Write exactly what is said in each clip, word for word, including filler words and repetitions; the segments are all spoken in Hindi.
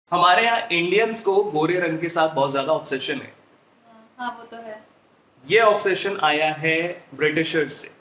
हमारे यहाँ इंडियंस को गोरे रंग के साथ बहुत ज्यादा ऑब्सेशन है। हाँ वो तो है। ये ऑब्सेशन आया है ब्रिटिशर्स से।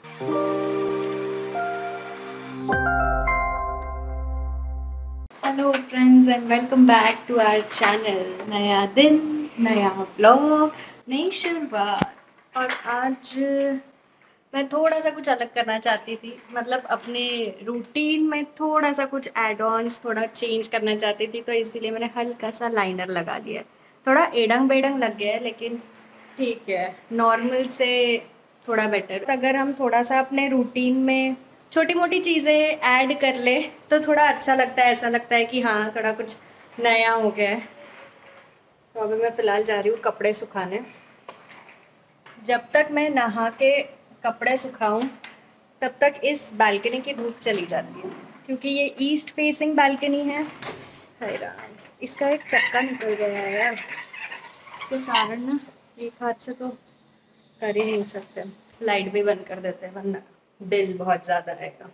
Hello friends and welcome back to our channel. नया दिन, नया व्लॉग, नई शुरुआत। और आज मैं थोड़ा सा कुछ अलग करना चाहती थी, मतलब अपने रूटीन में थोड़ा सा कुछ एड ऑन्स थोड़ा चेंज करना चाहती थी, तो इसीलिए मैंने हल्का सा लाइनर लगा लिया है। थोड़ा एडंग बेडंग लग गया है लेकिन ठीक है, नॉर्मल से थोड़ा बेटर। अगर हम थोड़ा सा अपने रूटीन में छोटी मोटी चीज़ें ऐड कर ले तो थोड़ा अच्छा लगता है, ऐसा लगता है कि हाँ थोड़ा कुछ नया हो गया है। तो अभी मैं फ़िलहाल जा रही हूँ कपड़े सुखाने। जब तक मैं नहा के कपड़े सुखाऊं तब तक इस बालकनी की धूप चली जाती है, क्योंकि ये ईस्ट फेसिंग बालकनी है। हाय राम, इसका एक चक्का निकल गया है यार, इसके कारण ना एक हाथ से तो कर ही नहीं सकते। लाइट भी बंद कर देते हैं वरना बिल बहुत ज़्यादा आएगा।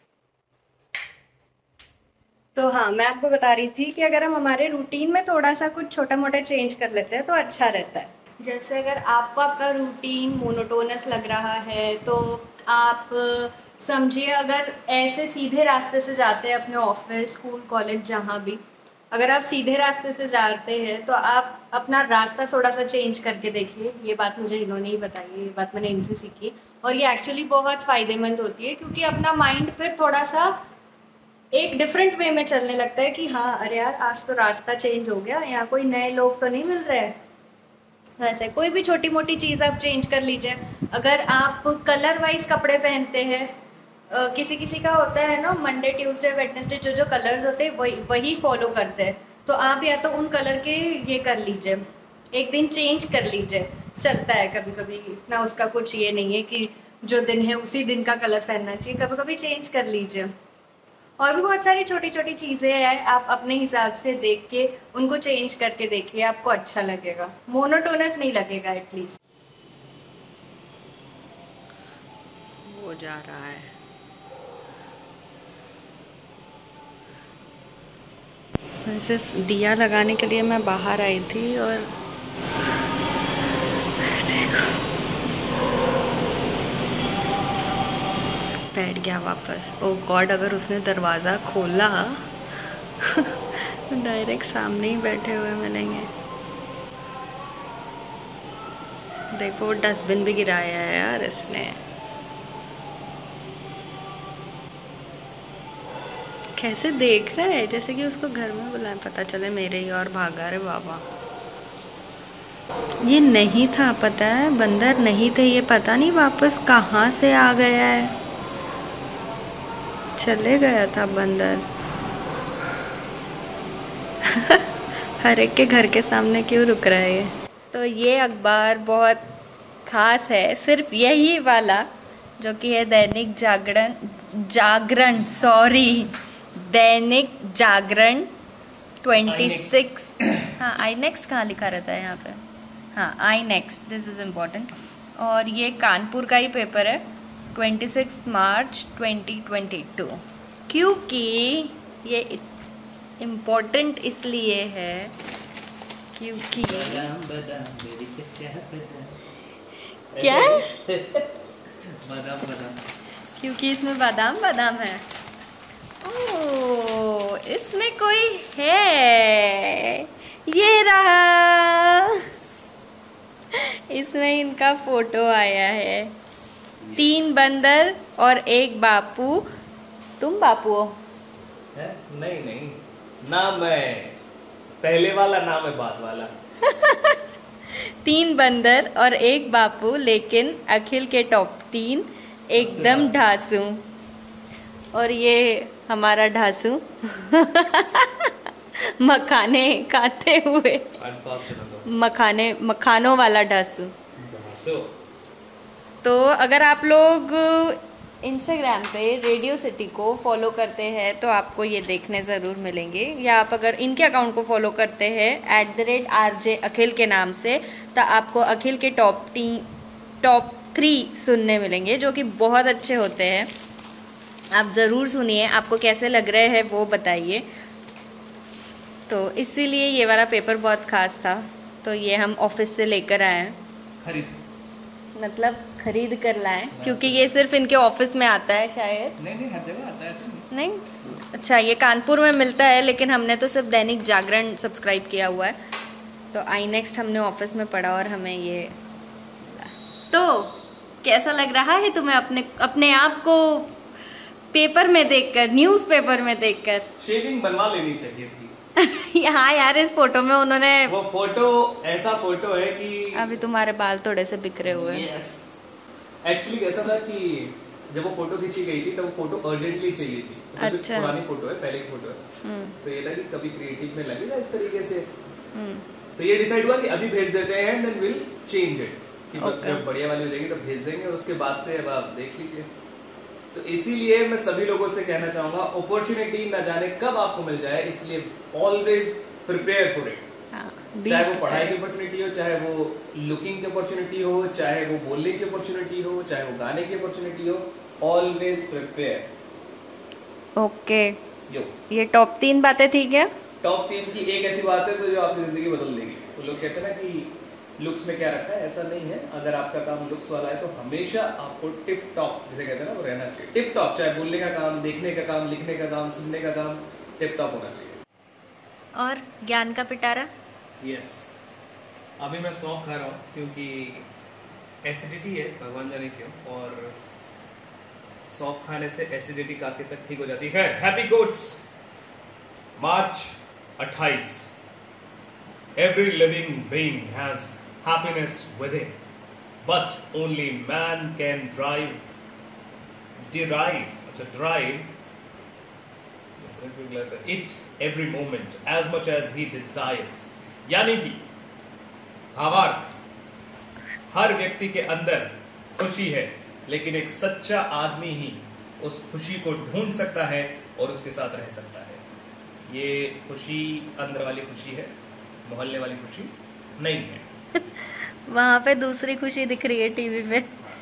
तो हाँ, मैं आपको बता रही थी कि अगर हम हमारे रूटीन में थोड़ा सा कुछ छोटा मोटा चेंज कर लेते हैं तो अच्छा रहता है। जैसे अगर आपको आपका रूटीन मोनोटोनस लग रहा है तो आप समझिए, अगर ऐसे सीधे रास्ते से जाते हैं अपने ऑफिस, स्कूल, कॉलेज, जहाँ भी, अगर आप सीधे रास्ते से जाते हैं तो आप अपना रास्ता थोड़ा सा चेंज करके देखिए। ये बात मुझे इन्होंने ही बताई है, ये बात मैंने इनसे सीखी और ये एक्चुअली बहुत फ़ायदेमंद होती है, क्योंकि अपना माइंड फिर थोड़ा सा एक डिफरेंट वे में चलने लगता है कि हाँ अरे यार आज तो रास्ता चेंज हो गया, यहाँ कोई नए लोग तो नहीं मिल रहे हैं। वैसे कोई भी छोटी मोटी चीज़ आप चेंज कर लीजिए। अगर आप कलर वाइज कपड़े पहनते हैं, Uh, किसी किसी का होता है ना मंडे ट्यूसडे वेडनेसडे जो जो कलर्स होते हैं वही वही फॉलो करते हैं, तो आप या तो उन कलर के ये कर लीजिए, एक दिन चेंज कर लीजिए, चलता है कभी कभी। इतना उसका कुछ ये नहीं है कि जो दिन है उसी दिन का कलर पहनना चाहिए, कभी कभी चेंज कर लीजिए। और भी बहुत सारी छोटी छोटी चीज़ें हैं, आप अपने हिसाब से देख के उनको चेंज करके देखिए, आपको अच्छा लगेगा, मोनोटोनस नहीं लगेगा एटलीस्ट। वो जा रहा है। सिर्फ दिया लगाने के लिए मैं बाहर आई थी और देखो बैठ गया वापस। ओ गॉड, अगर उसने दरवाज़ा खोला तो डायरेक्ट सामने ही बैठे हुए मिलेंगे। देखो डस्टबिन भी गिराया है यार इसने। कैसे देख रहा है जैसे कि उसको घर में बुलाए, पता चले मेरे ही और भागा। रे बाबा, ये नहीं था, पता है बंदर नहीं थे ये, पता नहीं वापस कहाँ से आ गया है, चले गया था बंदर। हर एक के घर के सामने क्यों रुक रहा है ये। तो ये अखबार बहुत खास है, सिर्फ यही वाला, जो कि है दैनिक जागरण जागरण सॉरी दैनिक जागरण छब्बीस। हाँ आई नेक्स्ट कहाँ लिखा रहता है यहाँ पे, हाँ I next, this is important. और ये कानपुर का ही पेपर है, छब्बीस मार्च दो हज़ार बाईस। क्योंकि ये इम्पोर्टेंट इसलिए है क्योंकि बादाम बादाम मेरी कच्चा क्या बादाम बादाम, क्योंकि इसमें बादाम बादाम है। ओह, इसमें कोई है, ये रहा, इसमें इनका फोटो आया है। तीन बंदर और एक बापू। तुम बापू हो? है? नहीं नहीं, नाम है पहले वाला, नाम है बाद वाला। तीन बंदर और एक बापू, लेकिन अखिल के टॉप तीन एकदम ढासू। और ये हमारा ढासू मखाने खाते हुए, मखाने मखानों वाला ढासू। तो अगर आप लोग इंस्टाग्राम पे रेडियो सिटी को फॉलो करते हैं तो आपको ये देखने ज़रूर मिलेंगे, या आप अगर इनके अकाउंट को फॉलो करते हैं at the rate R J Akhil के नाम से, तो आपको अखिल के टॉप टी टॉप थ्री सुनने मिलेंगे, जो कि बहुत अच्छे होते हैं। आप ज़रूर सुनिए, आपको कैसे लग रहे हैं वो बताइए। तो इसीलिए ये वाला पेपर बहुत खास था, तो ये हम ऑफिस से लेकर आए हैं। खरीद मतलब खरीद कर लाए, क्योंकि ये सिर्फ इनके ऑफिस में आता है शायद। नहीं नहीं, हर जगह आता है। नहीं, अच्छा ये कानपुर में मिलता है, लेकिन हमने तो सिर्फ दैनिक जागरण सब्सक्राइब किया हुआ है, तो आई नेक्स्ट हमने ऑफिस में पढ़ा और हमें ये। तो कैसा लग रहा है तुम्हें अपने अपने आप को पेपर में देखकर, न्यूज़ पेपर में देखकर? शेविंग बनवा लेनी चाहिए थी। हाँ यार, इस फोटो में उन्होंने, वो फोटो ऐसा फोटो है कि अभी तुम्हारे बाल थोड़े से बिखरे हुए हैं। यस, एक्चुअली कैसा था कि जब वो फोटो खींची गई थी, तब वो फोटो अर्जेंटली चाहिए थी। तो अच्छा। पुरानी फोटो है, पहले की फोटो है, तो ये था कि कभी क्रिएटिव में लगेगा इस तरीके से, तो ये डिसाइड हुआ कि अभी भेज देते हैं, देन विल चेंज इट, कि जब बढ़िया वाली हो जाएगी तो भेज देंगे, उसके बाद से अब आप देख लीजिए। तो इसीलिए मैं सभी लोगों से कहना चाहूंगा, अपॉर्चुनिटी न जाने कब आपको मिल जाए, इसलिए ऑलवेज प्रिपेयर फॉर इट। चाहे वो पढ़ाई की अपॉर्चुनिटी हो, चाहे वो लुकिंग की अपॉर्चुनिटी हो, चाहे वो बोलने की अपॉर्चुनिटी हो, चाहे वो गाने की अपॉर्चुनिटी हो, ऑलवेज प्रिपेयर। ओके, यो ये टॉप तीन बातें थी क्या? टॉप तीन की एक ऐसी बात है तो जो आपकी जिंदगी बदल देगी। तो लोग कहते हैं ना कि लुक्स में क्या रखा है, ऐसा नहीं है। अगर आपका काम लुक्स वाला है तो हमेशा आपको टिप टॉप, जिसे कहते हैं ना, वो रहना चाहिए टिप टॉप। चाहे बोलने का काम, देखने का काम, लिखने का काम, सुनने का काम, टिप टॉप होना चाहिए। और ज्ञान का पिटारा? यस, अभी मैं सौंफ खा रहा हूँ क्योंकि एसिडिटी है, भगवान जाने क्यों, और सौंफ खाने से एसिडिटी काफी तक ठीक हो जाती है। हैप्पी कोट्स, मार्च अट्ठाईस। Every living being has happiness within, but only man can drive, derive, अच्छा drive it every moment as much as he desires. यानी कि भावार्थ, हर व्यक्ति के अंदर खुशी है, लेकिन एक सच्चा आदमी ही उस खुशी को ढूंढ सकता है और उसके साथ रह सकता है। ये खुशी अंदर वाली खुशी है, मोहल्ले वाली खुशी नहीं है। वहाँ पे दूसरी खुशी दिख रही है टीवी पे।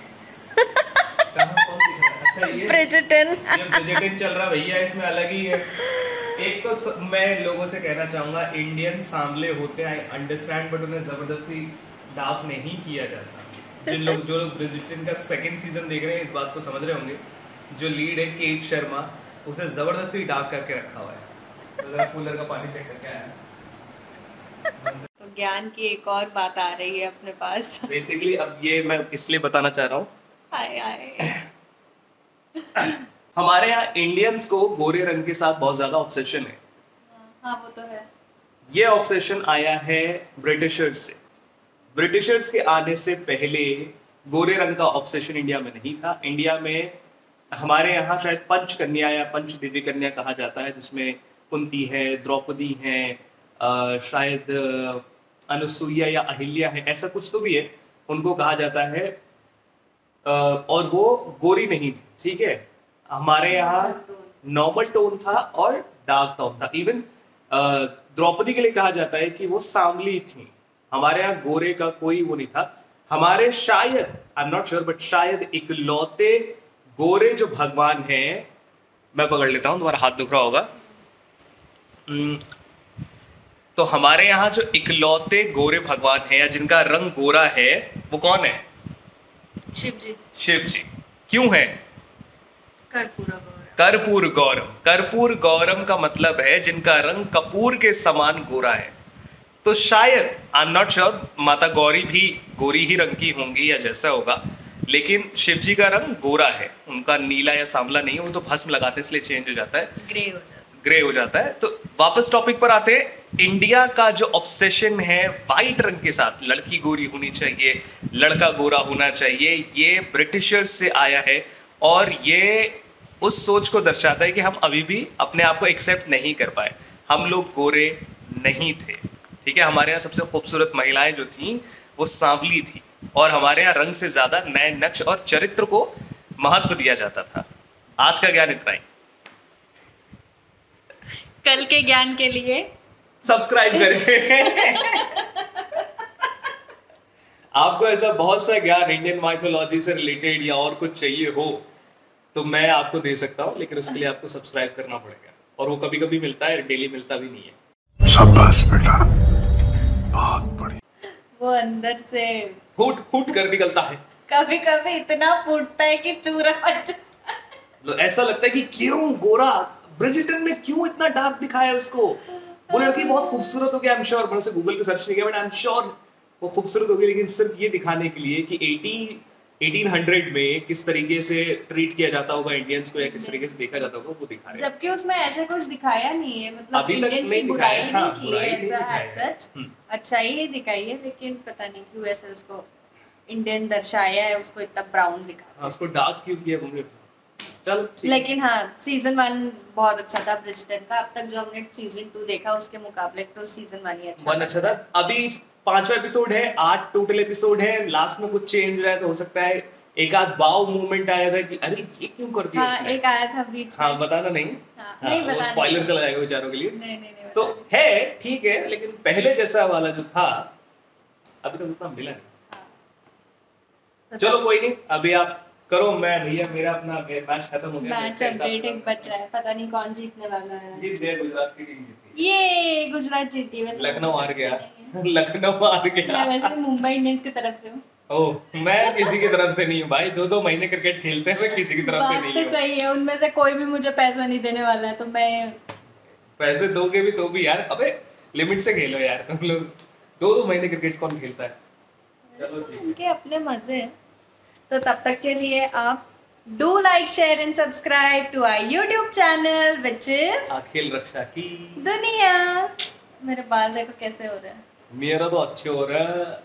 कौन सी? अच्छा ये ब्रिजर्टन। ये ब्रिजर्टन चल रहा भैया, इसमें अलग ही है। एक तो स, मैं लोगों से कहना चाहूंगा, इंडियन सांवले होते हैं, आई अंडरस्टैंड, बट उन्हें जबरदस्ती डार्क नहीं किया जाता। जिन लोग जो लोग ब्रिजर्टन का सेकंड सीजन देख रहे हैं, इस बात को समझ रहे होंगे, जो लीड है केट शर्मा, उसे जबरदस्ती डार्क करके रखा हुआ है। तो जरा कूलर का पानी चेक करके आया। तो ज्ञान की एक और बात आ रही है अपने पास। बेसिकली अब ये मैं इसलिए बताना चाह रहा हूँ, हाय हाय। हमारे यहाँ इंडियंस को गोरे रंग के साथ बहुत ज्यादा ऑब्सेशन है। हाँ वो तो है। ये ऑब्सेशन आया है ब्रिटिशर्स से। ब्रिटिशर्स के आने से पहले गोरे रंग का ऑब्सेशन इंडिया में नहीं था। इंडिया में हमारे यहाँ शायद पंच कन्या या पंच देवी कन्या कहा जाता है, जिसमें कुंती है, द्रौपदी है, Uh, शायद uh, अनुसुईया या अहिल्या है, ऐसा कुछ तो भी है, उनको कहा जाता है। uh, और वो गोरी नहीं थी, ठीक है। हमारे यहाँ नॉर्मल टोन था और डार्क टोन था। इवन uh, द्रौपदी के लिए कहा जाता है कि वो सांवली थी। हमारे यहाँ गोरे का कोई वो नहीं था। हमारे शायद, I am not sure, but शायद इकलौते गोरे जो भगवान हैं, मैं पकड़ लेता हूँ, तुम्हारा हाथ दुख रहा होगा। hmm, तो हमारे यहाँ जो इकलौते गोरे भगवान हैं या जिनका रंग गोरा है, वो कौन है? शिव जी। शिव जी। क्यों है? कर्पूर गौरम। कर्पूर गौरम। कर्पूर गौरम का मतलब है जिनका रंग कपूर के समान गोरा है। तो शायद, आई एम नॉट श्योर, माता गौरी भी गोरी ही रंग की होंगी या जैसा होगा, लेकिन शिव जी का रंग गोरा है। उनका नीला या सांवला नहीं है, वो तो भस्म लगाते इसलिए चेंज हो जाता है, ग्रे हो जाता है। ग्रे हो जाता है। तो वापस टॉपिक पर आते हैं। इंडिया का जो ऑब्सेशन है वाइट रंग के साथ, लड़की गोरी होनी चाहिए, लड़का गोरा होना चाहिए, ये ब्रिटिशर्स से आया है। और ये उस सोच को दर्शाता है कि हम अभी भी अपने आप को एक्सेप्ट नहीं कर पाए। हम लोग गोरे नहीं थे, ठीक है। हमारे यहाँ सबसे खूबसूरत महिलाएं जो थी वो सांवली थी, और हमारे यहाँ रंग से ज्यादा नए नक्श और चरित्र को महत्व दिया जाता था। आज का ज्ञान इतना ही। कल के ज्ञान के लिए सब्सक्राइब करें। आपको ऐसा बहुत सा ज्ञान इंडियन माइथोलॉजी से रिलेटेड या और कुछ चाहिए हो तो मैं आपको दे सकता हूँ, लेकिन उसके लिए आपको सब्सक्राइब करना पड़ेगा, और वो कभी कभी मिलता है, डेली मिलता भी नहीं है। शाबाश बेटा, बहुत बढ़िया। वो अंदर से फूट फूट कर निकलता है। कभी कभी इतना फूटता है कि चूरा बच जाता है। लो, ऐसा लगता है कि क्यों गोरा ब्रिजिटन में क्यों इतना डार्क दिखाया है उसको। वो लड़की बहुत खूबसूरत होगी, आई एम श्योर। मैंने उसे गूगल पे सर्च नहीं किया बट आई एम श्योर वो खूबसूरत होगी, लेकिन सिर्फ ये दिखाने के लिए कि अठारह सौ में किस तरीके से ट्रीट किया जाता होगा इंडियंस को या किस तरीके से देखा जाता होगा वो दिखा रहे हैं। जबकि उसमें ऐसे कुछ दिखाया नहीं है, मतलब अभी तक इंडियन नहीं की दिखाया बुराई है, हाँ, नहीं की बुराई है नहीं ऐसा दिखाया as है। such, हम्म। अच्छाई ही दिखाई है, लेकिन पता नहीं क्यों ऐसे उसको इंडियन दर्शाया है, उसको इतना ब्राउन दिखा। हाँ, उसको डार्क क्यों किया हमने। चल ठीक। लेकिन हाँ, सीजन वन बहुत अच्छा था ब्रिजटन का। अब तक जो हमने सीजन टू देखा उसके मुकाबले तो सीजन वन ही अच्छा वन अच्छा था। अभी पांचवा एपिसोड है, आठ टोटल एपिसोड है। लास्ट में कुछ चेंज हुआ है तो हो सकता है एक आध वाव मूवमेंट आया था कि अरे ये क्यों कर दिया हाँ, उसने। एक आया था बीच में। हाँ, बताना नहीं। हाँ, हाँ, नहीं वो बताना स्पॉइलर नहीं। चला जाएगा बेचारों के लिए। नहीं नहीं नहीं तो बताना। है ठीक है, लेकिन पहले जैसा वाला जो था अभी तक उतना मिला नहीं। तो चलो कोई नहीं, अभी आप करो, मैं भैया मेरा अपना मैच खत्म हो गया। मैच अपडेट एक बच रहा है, पता नहीं कौन जीतने वाला है। जीत गया गुजरात की टीम जीती। ये गुजरात जीती। वैसे लखनऊ हार गया। लखनऊ हार मैं गया। वैसे मुंबई इंडियंस की तरफ से हूँ। ओह, मैं किसी की तरफ से नहीं हूँ भाई। दो दो महीने क्रिकेट खेलते हैं, मैं किसी की तरफ से बात नहीं तो हूँ। सही है, उनमें से कोई भी मुझे पैसा नहीं देने वाला है, तो मैं पैसे दोगे भी तो भी यार, अबे लिमिट से खेलो यार तुम लोग। दो दो महीने क्रिकेट कौन खेलता है। चलो ठीक है। उनके अपने मजे हैं। तो तब तक के लिए आप do like share and subscribe to our YouTube channel which is Akhil Raksha की दुनिया। मेरे बाल देखो कैसे हो रहे हैं। मेरा तो अच्छे हो रहा है।